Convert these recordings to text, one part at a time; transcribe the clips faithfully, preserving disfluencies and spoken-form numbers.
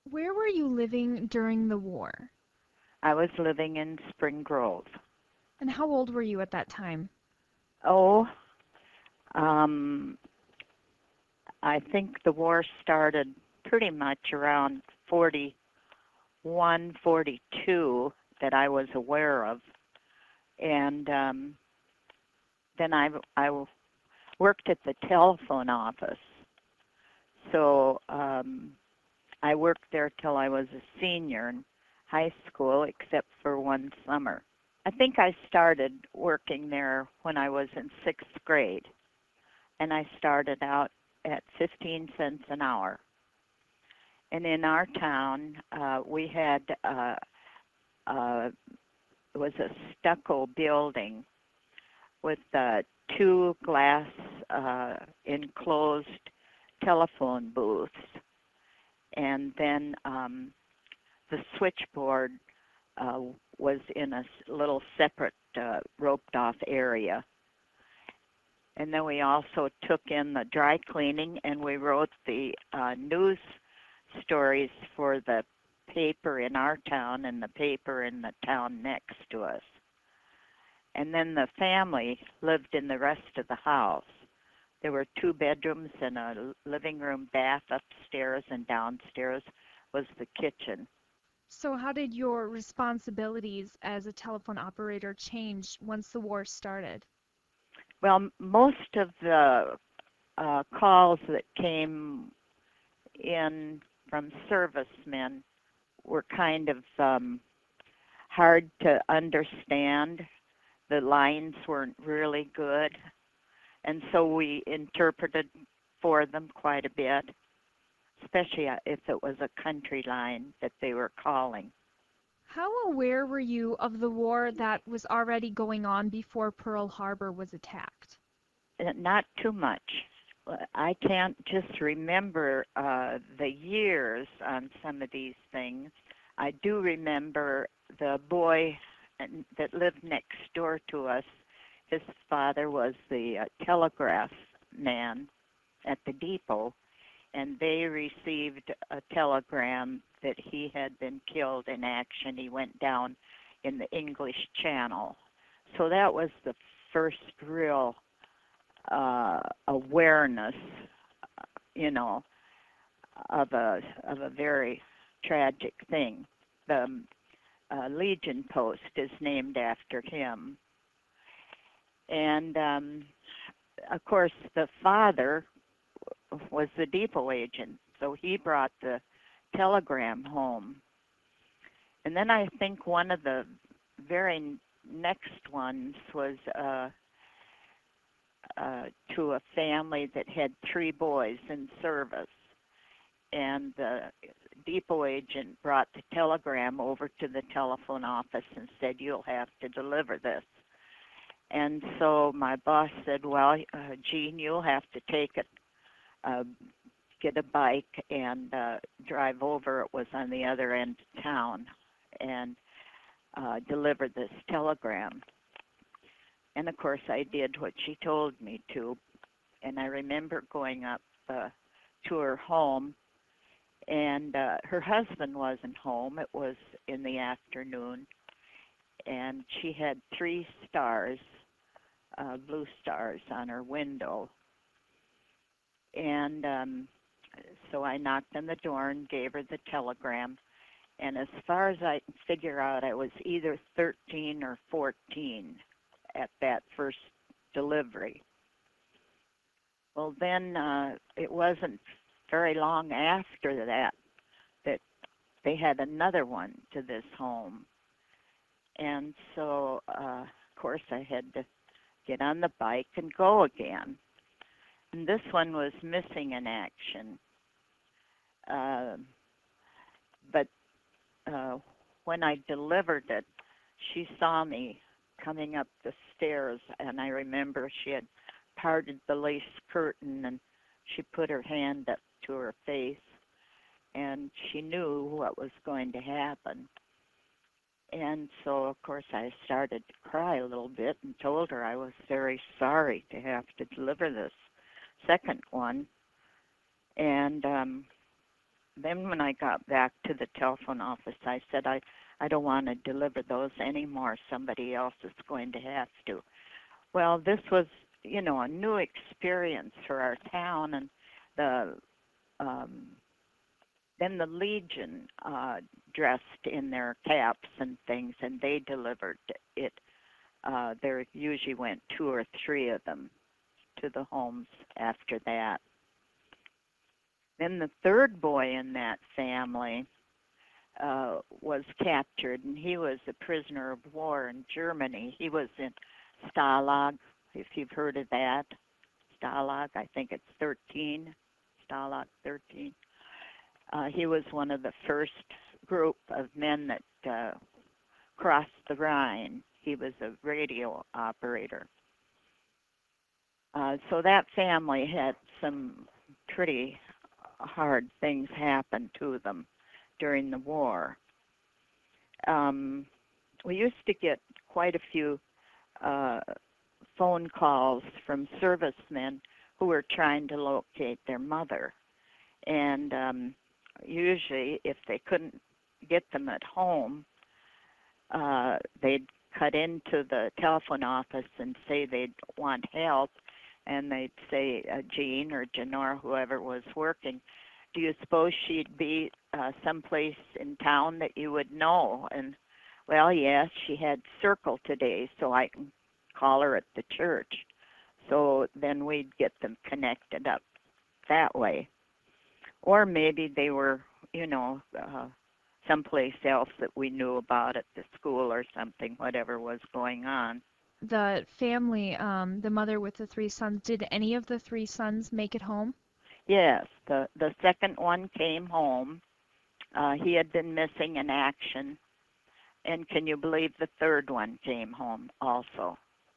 Where were you living during the war? I was living in Spring Grove. And how old were you at that time? Oh, um, I think the war started pretty much around forty-one, forty-two that I was aware of. And um, then I, I worked at the telephone office. So um, I worked there till I was a senior in high school, except for one summer. I think I started working there when I was in sixth grade, and I started out at fifteen cents an hour. And in our town, uh, we had uh, uh, it was a stucco building with uh, two glass uh, enclosed telephone booths, and then um, the switchboard uh, was in a little separate uh, roped off area. And then we also took in the dry cleaning, and we wrote the uh, news stories for the paper in our town and the paper in the town next to us. And then the family lived in the rest of the house. There were two bedrooms and a living room bath upstairs, and downstairs was the kitchen. So how did your responsibilities as a telephone operator change once the war started? Well, most of the uh, calls that came in from servicemen were kind of um, hard to understand. The lines weren't really good, and so we interpreted for them quite a bit, especially if it was a country line that they were calling. How aware were you of the war that was already going on before Pearl Harbor was attacked? Uh, Not too much. I can't just remember uh, the years on some of these things. I do remember the boy that lived next door to us. His father was the uh, telegraph man at the depot, and they received a telegram that he had been killed in action. He went down in the English Channel. So that was the first real uh, awareness, you know, of a of a very tragic thing. The um, uh, Legion Post is named after him, and um, of course the father was the depot agent, so he brought the telegram home. And then I think one of the very next ones was uh, uh, to a family that had three boys in service. And the depot agent brought the telegram over to the telephone office and said, "You'll have to deliver this." And so my boss said, "Well, uh, Gene, you'll have to take it, uh, get a bike and uh, drive over." It was on the other end of town, and uh, deliver this telegram. And of course I did what she told me to. And I remember going up uh, to her home, and uh, her husband wasn't home. It was in the afternoon, and she had three stars, uh, blue stars on her window. And um, so I knocked on the door and gave her the telegram. And as far as I can figure out, I was either thirteen or fourteen at that first delivery. Well, then uh, it wasn't very long after that that they had another one to this home. And so, uh, of course, I had to get on the bike and go again. And this one was missing in action. Uh, but uh, when I delivered it, she saw me coming up the stairs, and I remember she had parted the lace curtain, and she put her hand up to her face, and she knew what was going to happen. And so, of course, I started to cry a little bit and told her I was very sorry to have to deliver this second one. And um, then when I got back to the telephone office, I said, I, I don't want to deliver those anymore. Somebody else is going to have to. Well, this was, you know, a new experience for our town, and the um, then the Legion uh, dressed in their caps and things, and they delivered it. Uh, there usually went two or three of them to the homes after that. Then the third boy in that family uh, was captured, and he was a prisoner of war in Germany. He was in Stalag, if you've heard of that. Stalag, I think it's thirteen, Stalag thirteen. Uh, he was one of the first group of men that uh, crossed the Rhine. He was a radio operator. Uh, so that family had some pretty hard things happen to them during the war. Um, we used to get quite a few uh, phone calls from servicemen who were trying to locate their mother. And um, usually, if they couldn't get them at home, uh, they'd cut into the telephone office and say they'd want help. And they'd say, uh, Jean or Janor, whoever was working, do you suppose she'd be uh, someplace in town that you would know? And, well, yes, she had circle today, so I can call her at the church. So then we'd get them connected up that way. Or maybe they were, you know, uh, someplace else that we knew about at the school or something, whatever was going on. The family, um, the mother with the three sons, did any of the three sons make it home? Yes, the, the second one came home. Uh, he had been missing in action. And can you believe the third one came home also?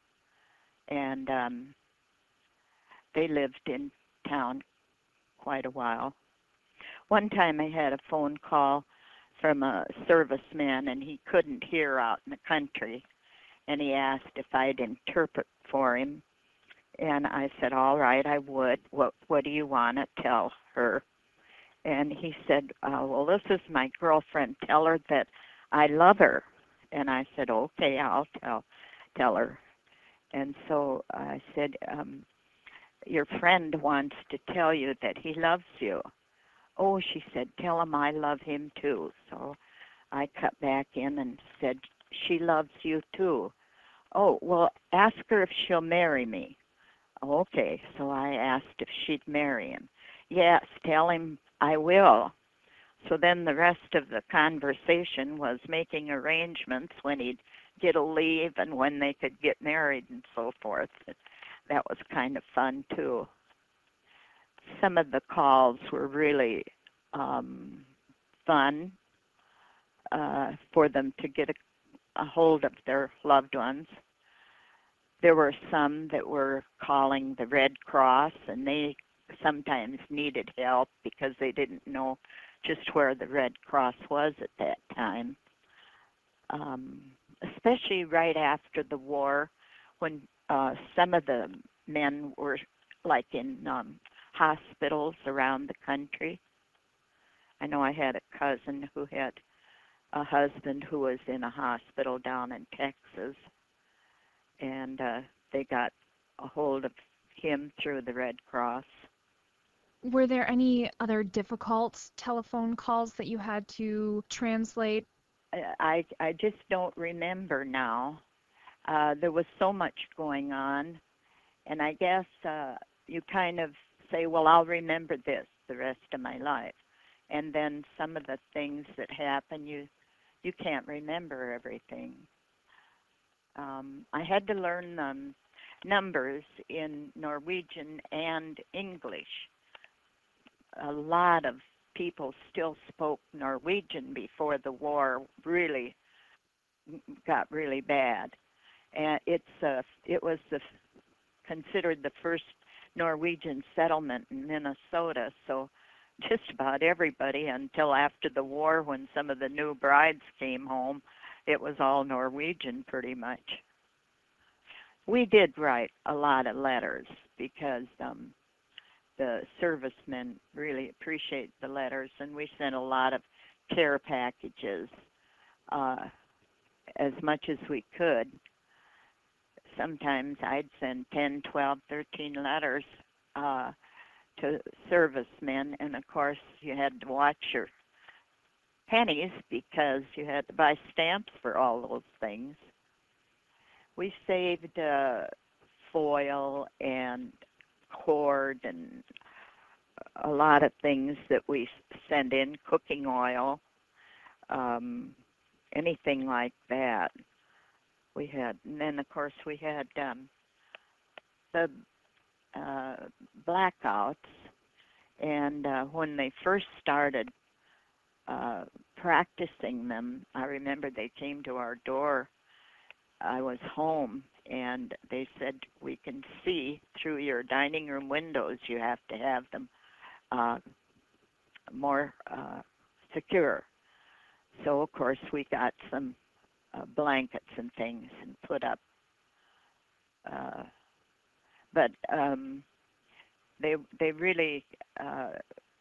And um, they lived in town quite a while. One time I had a phone call from a serviceman, and he couldn't hear out in the country. And he asked if I'd interpret for him. And I said, all right, I would. What, what do you want to tell her? And he said, uh, well, this is my girlfriend. Tell her that I love her. And I said, okay, I'll tell, tell her. And so I said, um, your friend wants to tell you that he loves you. Oh, she said, tell him I love him too. So I cut back in and said, she loves you too. Oh, well, ask her if she'll marry me. Okay, so I asked if she'd marry him. Yes, tell him I will. So then the rest of the conversation was making arrangements when he'd get a leave and when they could get married and so forth. That was kind of fun too. Some of the calls were really um, fun uh, for them to get a, a hold of their loved ones. There were some that were calling the Red Cross, and they sometimes needed help because they didn't know just where the Red Cross was at that time. Um, especially right after the war, when uh, some of the men were like in um, hospitals around the country. I know I had a cousin who had a husband who was in a hospital down in Texas, and uh, they got a hold of him through the Red Cross. Were there any other difficult telephone calls that you had to translate? I, I just don't remember now. Uh, there was so much going on, and I guess uh, you kind of say, well, I'll remember this the rest of my life. And then some of the things that happen, you, you can't remember everything. Um, I had to learn um, numbers in Norwegian and English. A lot of people still spoke Norwegian before the war really got really bad. And it's uh, it was the, considered the first Norwegian settlement in Minnesota, so just about everybody until after the war when some of the new brides came home, it was all Norwegian pretty much. We did write a lot of letters because um, the servicemen really appreciate the letters, and we sent a lot of care packages, uh, as much as we could. Sometimes I'd send ten, twelve, thirteen letters uh, to servicemen, and of course you had to watch your pennies because you had to buy stamps for all those things. We saved uh, foil and cord and a lot of things that we send in, cooking oil, um, anything like that. We had, and then of course we had um, the uh, blackouts, and uh, when they first started uh, practicing them, I remember they came to our door. I was home, and they said, we can see through your dining room windows. You have to have them uh, more uh, secure. So, of course, we got some uh, blankets and things and put up. Uh, but um, they they really uh,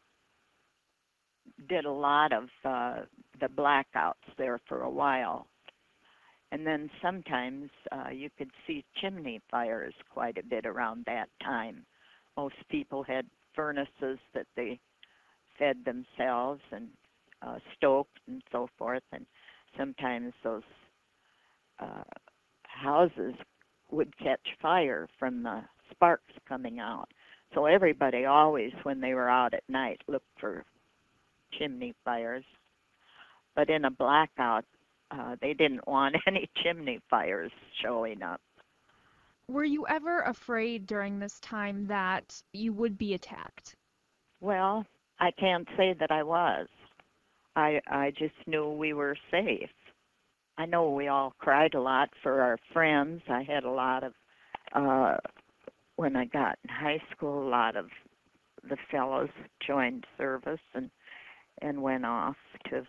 did a lot of uh, the blackouts there for a while. And then sometimes uh, you could see chimney fires quite a bit around that time. Most people had furnaces that they fed themselves and uh, stoked and so forth. And sometimes those uh, houses would catch fire from the sparks coming out. So everybody always, when they were out at night, looked for chimney fires. But in a blackout, uh, they didn't want any chimney fires showing up. Were you ever afraid during this time that you would be attacked? Well, I can't say that I was. I I just knew we were safe. I know we all cried a lot for our friends. I had a lot of, uh, when I got in high school, a lot of the fellows joined service and, and went off to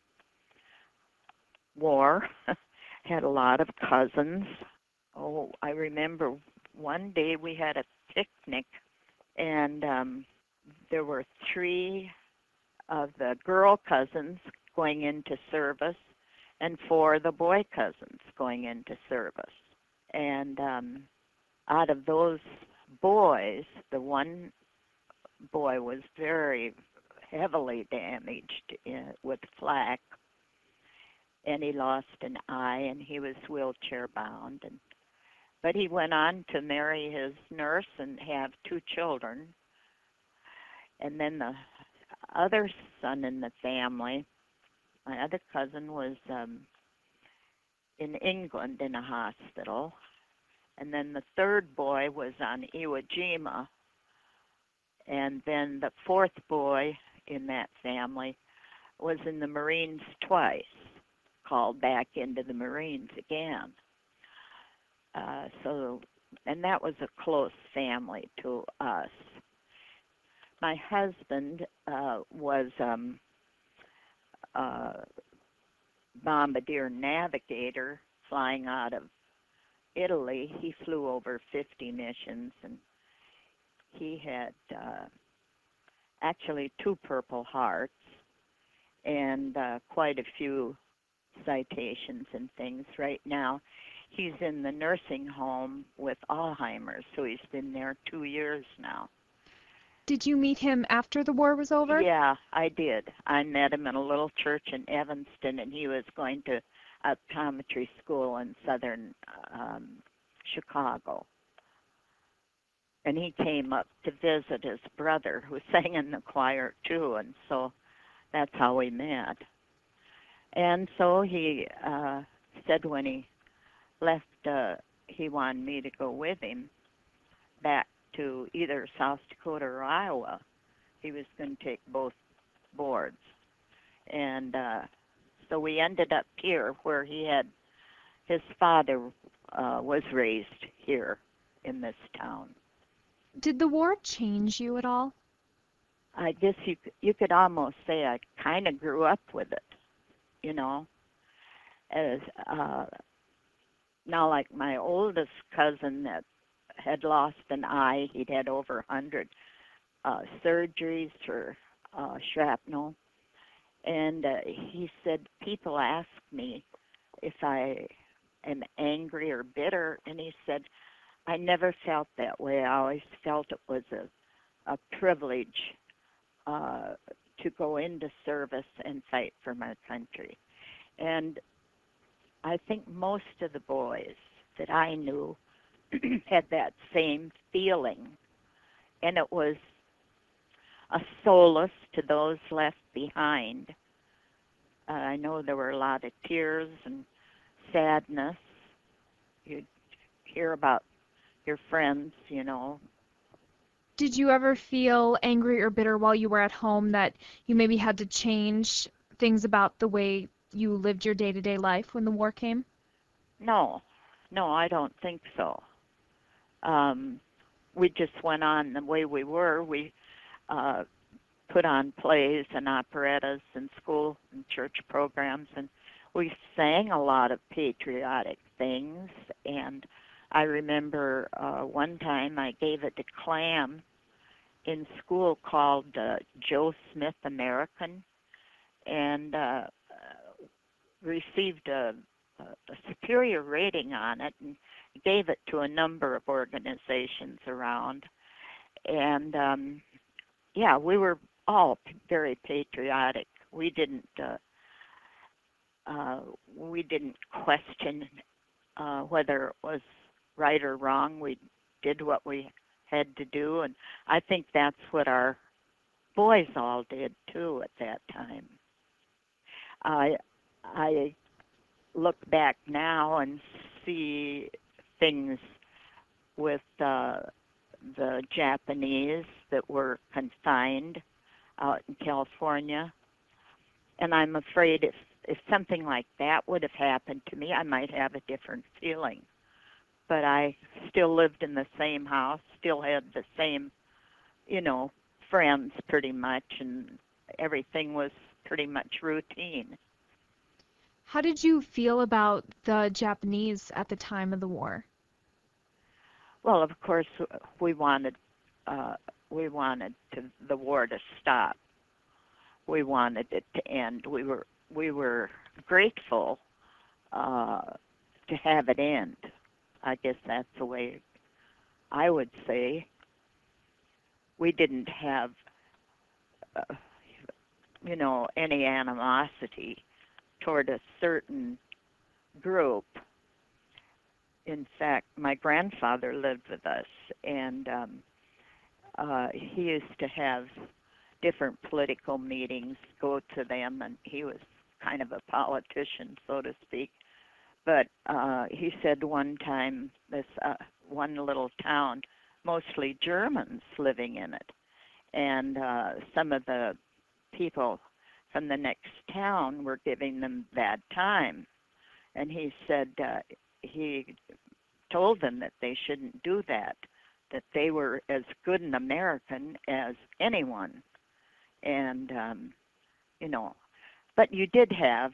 war. Had a lot of cousins. Oh, I remember one day we had a picnic, and um, there were three of the girl cousins going into service and four of the boy cousins going into service. And um, out of those boys, the one boy was very heavily damaged in, with flak, and he lost an eye, and he was wheelchair bound. And but he went on to marry his nurse and have two children. And then the other son in the family, my other cousin, was um, in England in a hospital. And then the third boy was on Iwo Jima. And then the fourth boy in that family was in the Marines twice, called back into the Marines again. Uh, so, and that was a close family to us. My husband uh, was um, a bombardier navigator flying out of Italy. He flew over fifty missions, and he had uh, actually two Purple Hearts and uh, quite a few citations and things. Right now, he's in the nursing home with Alzheimer's, so he's been there two years now. Did you meet him after the war was over? Yeah, I did. I met him in a little church in Evanston, and he was going to optometry school in southern um, Chicago. And he came up to visit his brother, who sang in the choir too, and so that's how we met. And so he uh, said when he left, uh, he wanted me to go with him back to either South Dakota or Iowa. He was going to take both boards. And uh, so we ended up here where he had, his father uh, was raised here in this town. Did the war change you at all? I guess you you could almost say I kind of grew up with it, you know. As uh, now, like my oldest cousin that had lost an eye, he'd had over a hundred uh, surgeries for uh, shrapnel. And uh, he said, people ask me if I am angry or bitter, and he said, I never felt that way. I always felt it was a, a privilege uh, to go into service and fight for my country. And I think most of the boys that I knew had that same feeling. And it was a solace to those left behind. Uh, I know there were a lot of tears and sadness. You'd hear about your friends, you know. Did you ever feel angry or bitter while you were at home that you maybe had to change things about the way you lived your day-to-day life when the war came? No, no, I don't think so. Um, we just went on the way we were. We uh, put on plays and operettas and school and church programs, and we sang a lot of patriotic things. And I remember uh, one time I gave a declam in school called uh, Joe Smith American, and uh, received a, a superior rating on it, and gave it to a number of organizations around. And um, yeah, we were all very patriotic. We didn't uh, uh, we didn't question uh, whether it was right or wrong. We did what we had to do, and I think that's what our boys all did too at that time. I I look back now and see things with uh, the Japanese that were confined out in California, and I'm afraid if if something like that would have happened to me, I might have a different feeling. But I still lived in the same house, still had the same, you know, friends pretty much, and everything was pretty much routine. How did you feel about the Japanese at the time of the war? Well, of course, we wanted uh, we wanted to, the war to stop. We wanted it to end. We were we were grateful uh, to have it end. I guess that's the way I would say. We didn't have, uh, you know, any animosity toward a certain group. In fact, my grandfather lived with us, and um, uh, he used to have different political meetings, go to them, and he was kind of a politician, so to speak. But uh, he said one time, this uh, one little town, mostly Germans living in it, and uh, some of the people from the next town were giving them bad time. And he said uh, he told them that they shouldn't do that, that they were as good an American as anyone. And, um, you know, but you did have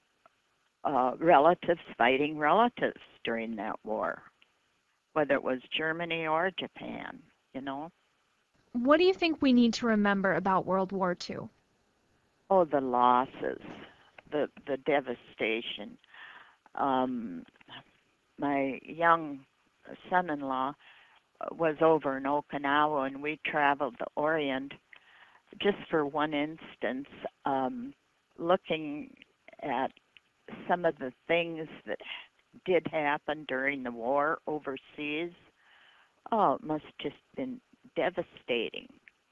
uh, relatives fighting relatives during that war, whether it was Germany or Japan, you know. What do you think we need to remember about World War Two? Oh, the losses, the the devastation. Um, my young son-in-law was over in Okinawa, and we traveled the Orient just for one instance, um, looking at some of the things that did happen during the war overseas. Oh, it must just been devastating.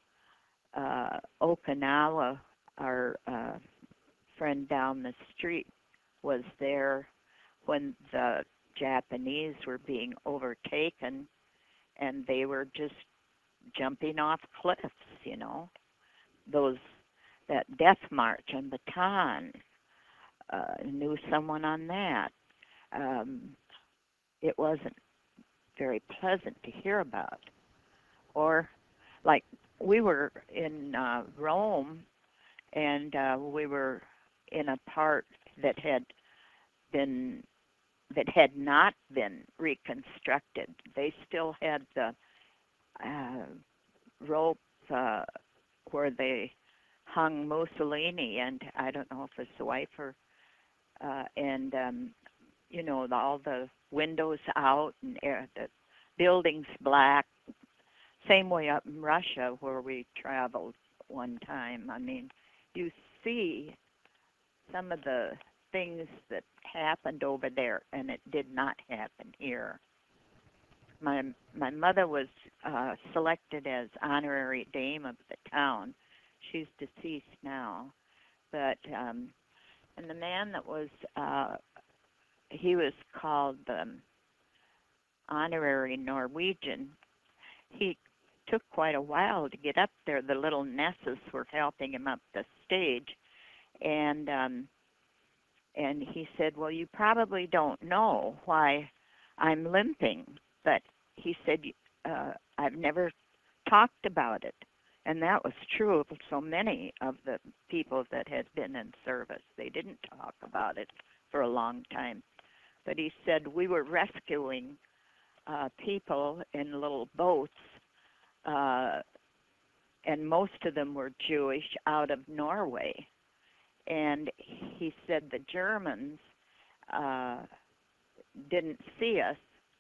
Uh, Okinawa, our uh, friend down the street, was there when the Japanese were being overtaken, and they were just jumping off cliffs, you know. Those that death march on Bataan, uh, knew someone on that. Um, it wasn't very pleasant to hear about. Or like we were in uh, Rome, and uh, we were in a part that had been that had not been reconstructed. They still had the uh, ropes uh, where they hung Mussolini, and I don't know if it's the wife or, uh, and um, you know, the, all the windows out and air, the buildings black. Same way up in Russia where we traveled one time. I mean, you see some of the things that happened over there, and it did not happen here. My my mother was uh, selected as honorary dame of the town. She's deceased now, but um, and the man that was uh, he was called um, honorary Norwegian. He took quite a while to get up there. The little Nesses were helping him up the stage, and um, and he said, "Well, you probably don't know why I'm limping," but he said, uh, "I've never talked about it." And that was true of so many of the people that had been in service. They didn't talk about it for a long time. But he said, we were rescuing uh, people in little boats, uh, and most of them were Jewish, out of Norway. And he said the Germans uh, didn't see us,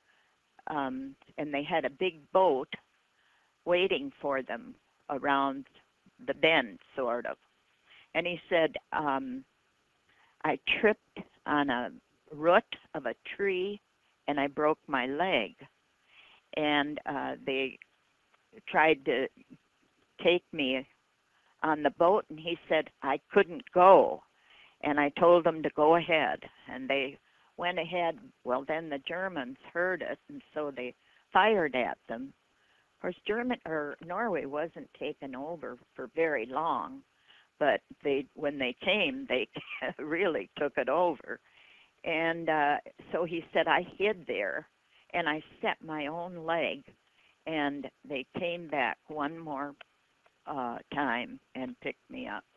um, and they had a big boat waiting for them around the bend, sort of. And he said, um, I tripped on a root of a tree and I broke my leg. And uh, they tried to take me on the boat, and he said I couldn't go. And I told them to go ahead, and they went ahead. Well, then the Germans heard it, and so they fired at them. Of course, German or Norway wasn't taken over for very long, but they when they came, they really took it over. And uh, so he said I hid there, and I set my own leg, and they came back one more uh, time and picked me up.